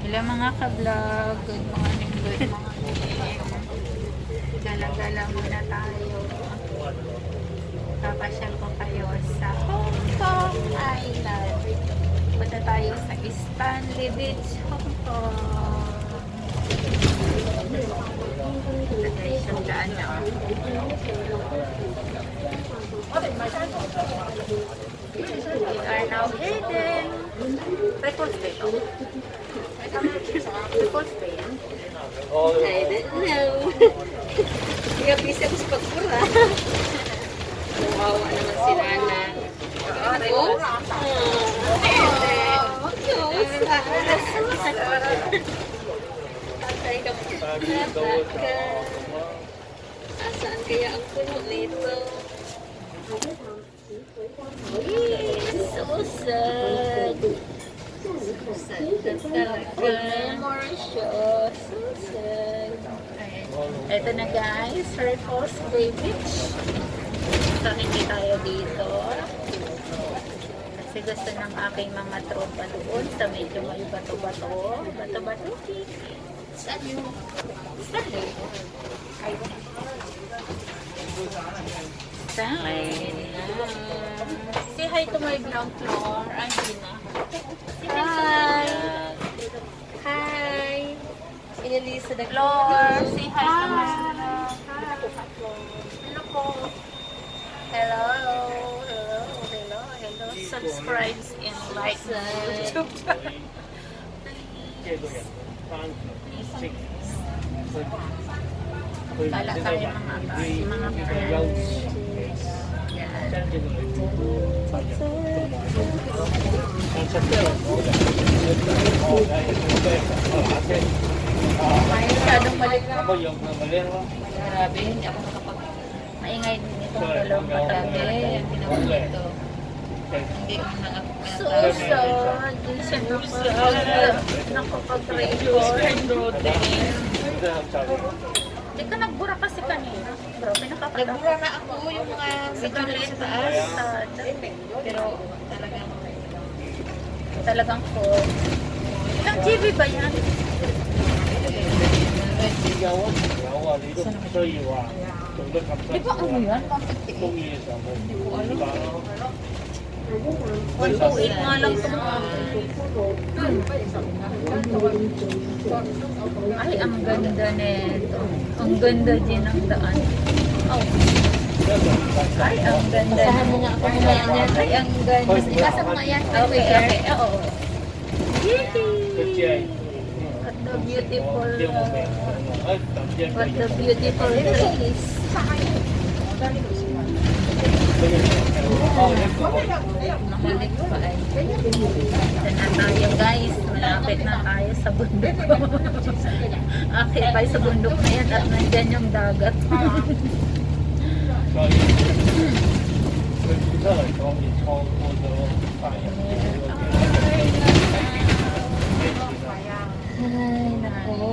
Hello mga ka-vlog, good morning, Gala-gala muna tayo. Papasyal ko kayo sa Hong Kong Island. Punta tayo sa Stanley Beach, Hong Kong. Ito guys, yung daan na. We are now heading. Records ba ito? Records ba yan? I don't know. Kaya bisa ko sa pagpura. Kawawa naman si Nana. Oh? Tatay ka po. Asaan kaya ang puno nito? Susad. Susad na talaga. Memoricious. Susad. Ito na guys, Repulse Bay Beach. So, hindi tayo dito. Kasi gusto ng aking mga tropa doon sa medyo may bato-bato. Bato-bato. Saan yun? Saan yun? Say hi to my ground floor. Angela. Hi! Hi! Inalisa na Floor. Say hi to my Hello po. Hello. Hello. Hello. Hello. subscribe and like sa YouTube. Kala tayo mga friends. Masyadong maliglang. Grabe, hindi ako nakapag... Maingay din itong dalawang katabi. Ang ginawa nito. Hindi ko nakapag-record. Hindi siya nakapag-record. Hindi ka nagbura kasi kanina. Bro, pinakapagod. Nagbura na ako yung mga video sa taas. Pero Talagang full. Ilang GB ba yan? Di ba ano yan? 128 nga lang ito mga. Ay, ang ganda nito. Ang ganda din ang daan. Oh. Ay, ang ganda. Asahan mo nga ako mamaya niya. Ay, ang ganda. Ikasama mo nga yan. Okay, okay. Oo. Yay! What the beautiful trees. Mahilig pa ay. Ito na tayo guys. Malapit na tayo sa bundok. Okay, tayo sa bundok na yan at nandyan yung dagat. Ay, nako.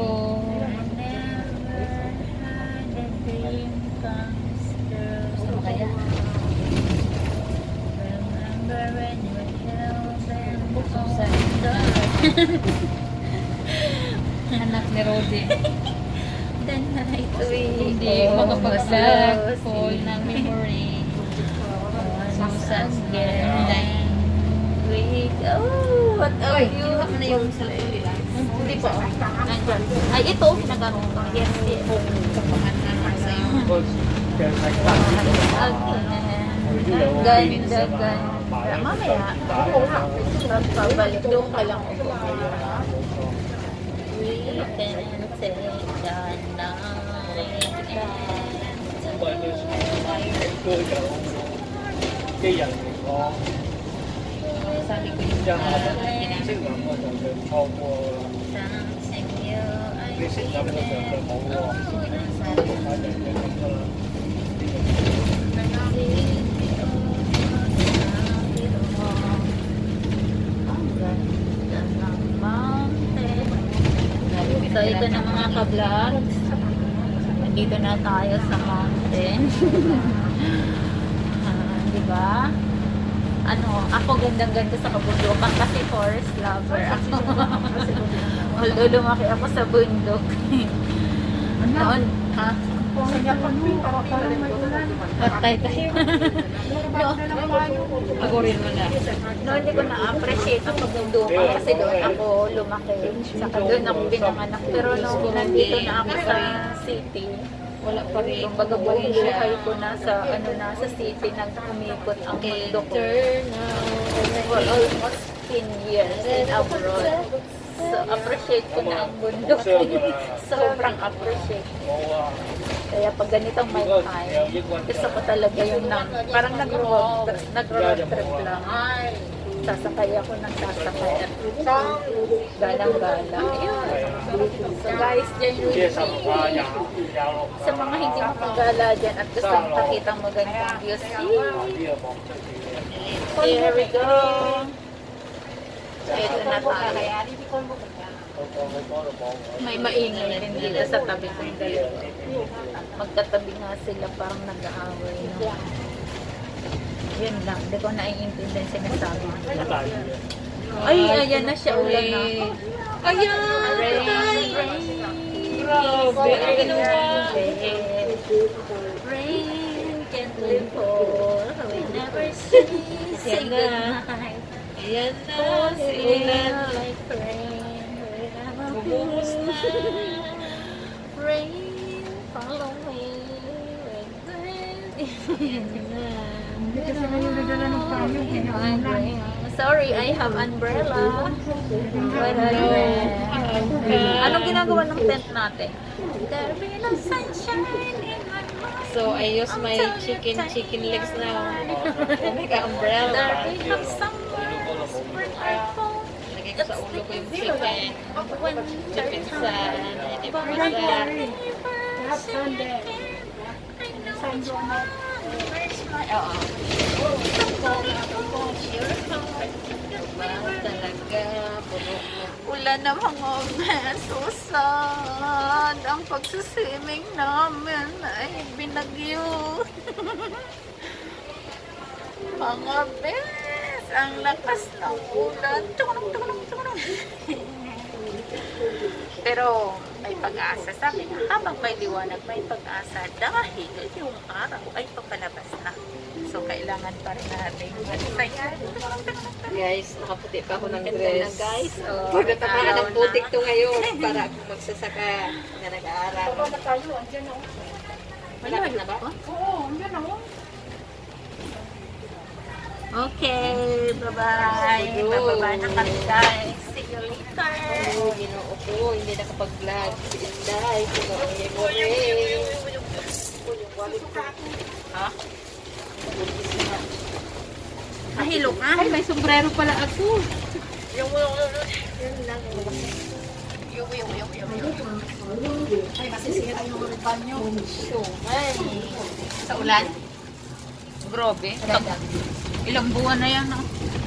Ano kaya? Anak ni Rodi. Dan na ito eh. Hindi makapag-vlog. Full ng memory. Susan Gerdang. Oh, what a view. Kinuha mo na yung cellphone nila. Hindi po. Nandyan. Ay, ito. Nagkaroon ko. Yes, yes. Ganda, ganda. Mamaya. Pabalik doon ka lang. We can take the night. Sabi ko yung Thank you. So, ito na mga ka-vlogs. Nandito na tayo sa mountain. Diba? Ano, ako gandang-ganda sa kabundukan kasi forest lover ako. Although lumaki ako sa bundok. Noon, ha? Patay tayo. Ako rin mo na. Noon hindi ko na-appreciate ang pabundukan kasi doon ako lumaki. Saka doon ako pinanganak. Pero nung nandito na ako sa city, wala pa rin. Kumbaga buong buhay ko nasa city, nag-umikot ang mundo ko. For almost 10 years in abroad. So, appreciate ko na ang bundok. Sobrang appreciate. Kaya pag ganitong may time, gusto ko talaga yung parang nag-road trip lang. Sasakay ako ng sasakay at galang-galang. So guys, genuinely, sa mga hindi makagala dyan at gusto makakita mo ganitong views, here we go. Ito na tayo. May maingay din dito sa tabi kong dalawa. Magkatabi nga sila, parang nag-aaway. No? Yun lang, hindi ko naiintindihan sinasabi. Ay, ayan na siya ulan na. Ayan! Rain! Grabe! Ang ginawa! Rain gently fall whenever she say goodnight. Ayan na, si ulan. Like rain, bubungos na. Rain, follow me. Ayan na. Sorry, I have umbrella. Anong ginagawa ng tent natin? There be no sunshine in my mind. So I use my chicken legs now. Make an umbrella. There be no summer, spring or fall. Lagay ko sa ulo ko yung chicken. Chicken sa talaga. Wala na mga susad. Ang pagsusiming namin ay binagyo. Mga bes, ang lakas ng ulan. Pero may pag-asa. Sabi nga, habang may liwanag, may pag-asa dahil yung araw ay papalabas na. So, kailangan pa rin natin mag-saya. Guys, nakaputi pa ako ng Ganda dress. na, guys. Oh, Pagkatamaan araw ng putik na. to ngayon para ako magsasaka na nag-aaral. Malapit na ba? Okay, bye-bye. Bababa na kami, guys. See you later. Oo, ginoo ko. Hindi nakapag-vlog. Si Inday. Ginoo niya mo Ha? Nahilo ka? Ay, may sombrero pala ako. Yung lang. Ay, masisira yung ulipan nyo. Ay. Sa ulan? Grabe. Ilang buwan na yan, no?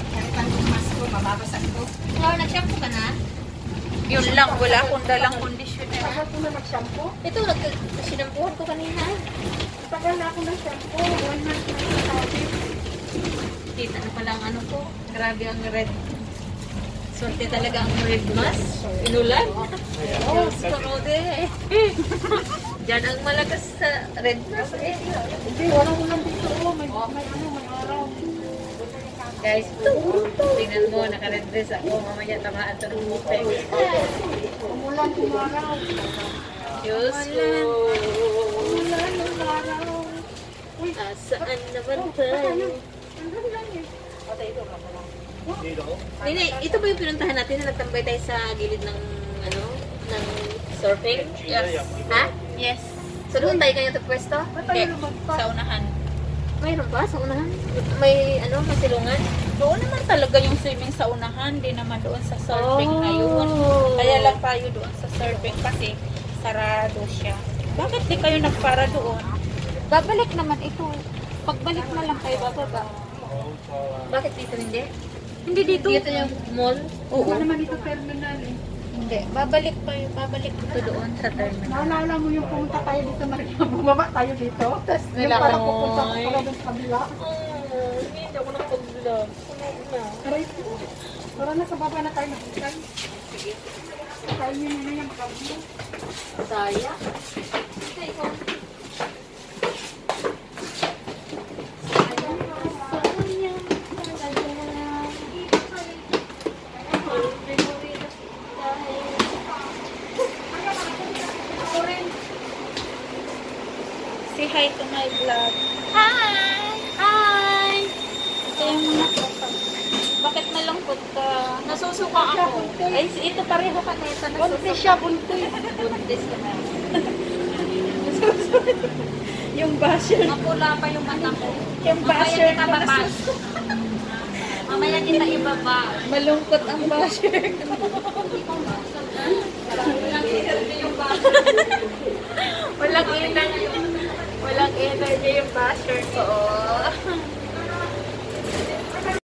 Oh, nag-shampoo ka na? Yun lang, wala akong dalang conditioner. Ito, sinampuhan ko kanina. Tagal na ako ng shampoo. 1 month na sa sabi. Kita na pala ang ano ko. Grabe ang red. Swerte talaga ang red mask. Inulan. Oh, skorode. Diyan ang malakas sa red mask eh. Hindi, walang ulan dito. May araw. Guys, tingnan mo, naka-red dress ako. Mamaya tamaan ito ng mupeng. Umulan yung araw. Diyos ko. Umulan yung araw. Saan naman tayo? Andun lang eh. Nini, ito ba yung pinuntahan natin na nagtambay tayo sa gilid ng, ano, ng surfing? Yes. Ha? Yes. So doon tayo kayo pwesto? Hindi, sa unahan. Mayroon ba sa unahan? May, ano, may silungan? Doon naman talaga yung swimming sa unahan, di naman doon sa surfing Oh. na yun. Kaya lang tayo doon sa surfing kasi sarado siya. Bakit di kayo nagpara doon? Babalik naman ito. Pagbalik na lang kayo bababa. Bakit dito hindi? Hindi dito. Dito yung mall? Oo. Wala naman dito terminal eh. Hindi. Babalik dito doon sa terminal. Naalala mo yung pumunta tayo dito, bumaba tayo dito. Tapos yung Nila parang ko. pupunta ko pala doon sa kabila. Hindi ako nakapag-vlog. Aray ko. Tara na sa baba na tayo nakikita. Sige. Tayo nyo na yung magkablo. Saya. Say hi to my vlog. Hi! Hi! Ito yung mga bakit malungkot ka? Nasusuka ako. Ay, ito pareho ka na ito. Buntis siya, buntis. Buntis ka na. Yung basher. Mapula pa yung mata ko. Yung basher Mamaya kita baba. Mamaya kita ibaba. Malungkot ang basher. Walang energy yung baba. Walang energy yung basher ko.